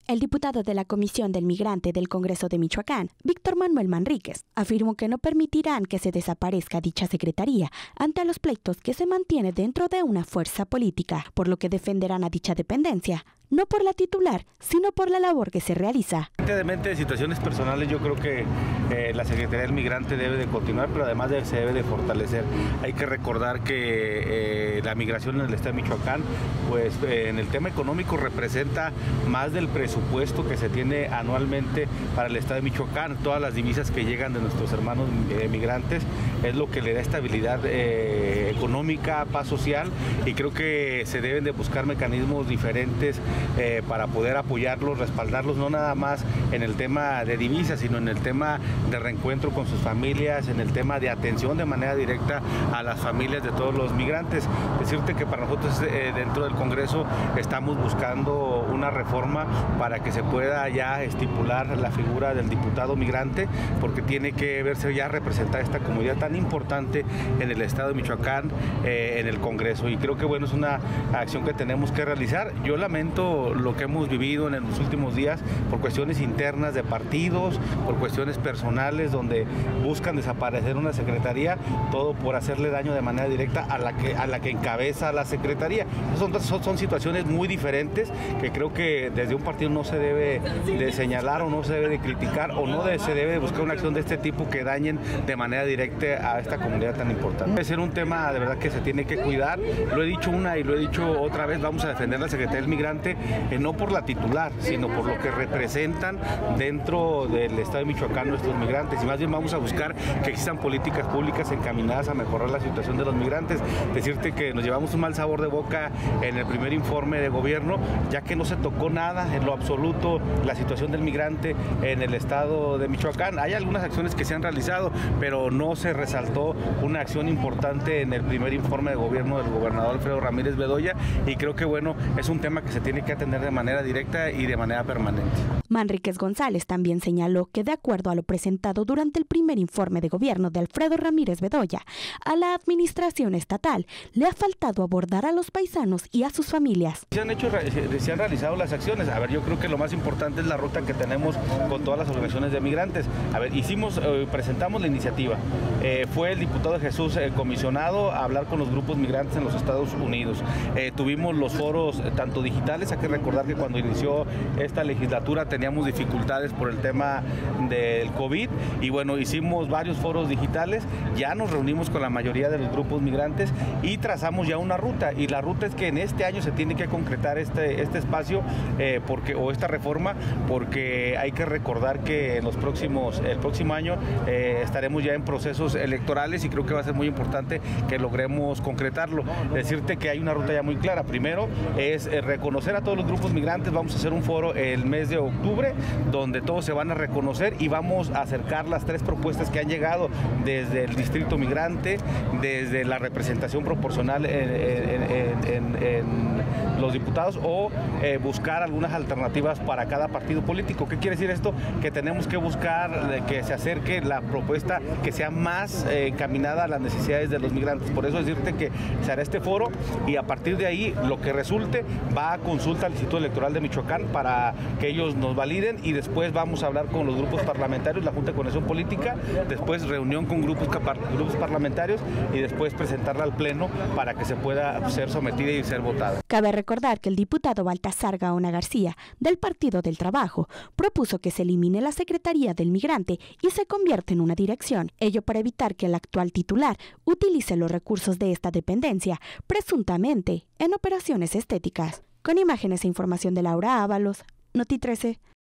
El diputado de la Comisión del Migrante del Congreso de Michoacán, Víctor Manuel Manríquez, afirmó que no permitirán que se desaparezca dicha secretaría ante los pleitos que se mantiene dentro de una fuerza política, por lo que defenderán a dicha dependencia, no por la titular, sino por la labor que se realiza. Independientemente de situaciones personales, yo creo que la Secretaría del Migrante debe de continuar, pero además se debe de fortalecer. Hay que recordar que la migración en el estado de Michoacán, pues en el tema económico representa más del presupuesto que se tiene anualmente para el estado de Michoacán. Todas las divisas que llegan de nuestros hermanos migrantes es lo que le da estabilidad económica, paz social, y creo que se deben de buscar mecanismos diferentes para poder apoyarlos, respaldarlos, no nada más en el tema de divisas, sino en el tema de reencuentro con sus familias, en el tema de atención de manera directa a las familias de todos los migrantes. Decirte que para nosotros dentro del Congreso estamos buscando una reforma para que se pueda ya estipular la figura del diputado migrante, porque tiene que verse ya representar esta comunidad tan importante en el estado de Michoacán, en el Congreso, y creo que bueno, es una acción que tenemos que realizar. Yo lamento lo que hemos vivido en los últimos días por cuestiones internas de partidos, por cuestiones personales donde buscan desaparecer una secretaría, todo por hacerle daño de manera directa a la que encabeza la secretaría. Son situaciones muy diferentes que creo que desde un partido no se debe de señalar o no se debe de criticar o no se debe de buscar una acción de este tipo que dañen de manera directa a esta comunidad tan importante. Debe ser un tema de verdad que se tiene que cuidar. Lo he dicho una y lo he dicho otra vez, vamos a defender a la Secretaría del Migrante, no por la titular, sino por lo que representan dentro del estado de Michoacán nuestros migrantes, y más bien vamos a buscar que existan políticas públicas encaminadas a mejorar la situación de los migrantes. Decirte que nos llevamos un mal sabor de boca en el primer informe de gobierno, ya que no se tocó nada en lo absoluto la situación del migrante en el estado de Michoacán. Hay algunas acciones que se han realizado, pero no se resaltó una acción importante en el primer informe de gobierno del gobernador Alfredo Ramírez Bedoya, y creo que bueno, es un tema que se tiene que atender de manera directa y de manera permanente. Manríquez González también señaló que, de acuerdo a lo presentado durante el primer informe de gobierno de Alfredo Ramírez Bedoya, a la administración estatal le ha faltado abordar a los paisanos y a sus familias. Se han realizado las acciones. A ver, yo creo que lo más importante es la ruta que tenemos con todas las organizaciones de migrantes. A ver, presentamos la iniciativa. Fue el diputado Jesús comisionado a hablar con los grupos migrantes en los Estados Unidos. Tuvimos los foros tanto digitales. Hay que recordar que cuando inició esta legislatura teníamos dificultades por el tema del COVID, y bueno, hicimos varios foros digitales, ya nos reunimos con la mayoría de los grupos migrantes y trazamos ya una ruta, y la ruta es que en este año se tiene que concretar este espacio o esta reforma, porque hay que recordar que el próximo año estaremos ya en procesos electorales, y creo que va a ser muy importante que logremos concretarlo. Decirte que hay una ruta ya muy clara. Primero es reconocer a todos los grupos migrantes. Vamos a hacer un foro el mes de octubre donde todos se van a reconocer, y vamos a acercar las 3 propuestas que han llegado desde el distrito migrante, desde la representación proporcional en los diputados, o buscar algunas alternativas para cada partido político. ¿Qué quiere decir esto? Que tenemos que buscar que se acerque la propuesta que sea más encaminada a las necesidades de los migrantes. Por eso decirte que se hará este foro, y a partir de ahí lo que resulte va a consulta al Instituto Electoral de Michoacán para que ellos nos validen, y después vamos a hablar con los grupos parlamentarios, la Junta de Coordinación Política, después reunión con grupos parlamentarios, y después presentarla al Pleno para que se pueda ser sometida y ser votada. Cabe recordar que el diputado Baltasar Gaona García, del Partido del Trabajo, propuso que se elimine la Secretaría del Migrante y se convierta en una dirección, ello para evitar que el actual titular utilice los recursos de esta dependencia, presuntamente en operaciones estéticas. Con imágenes e información de Laura Ábalos, Noti 13.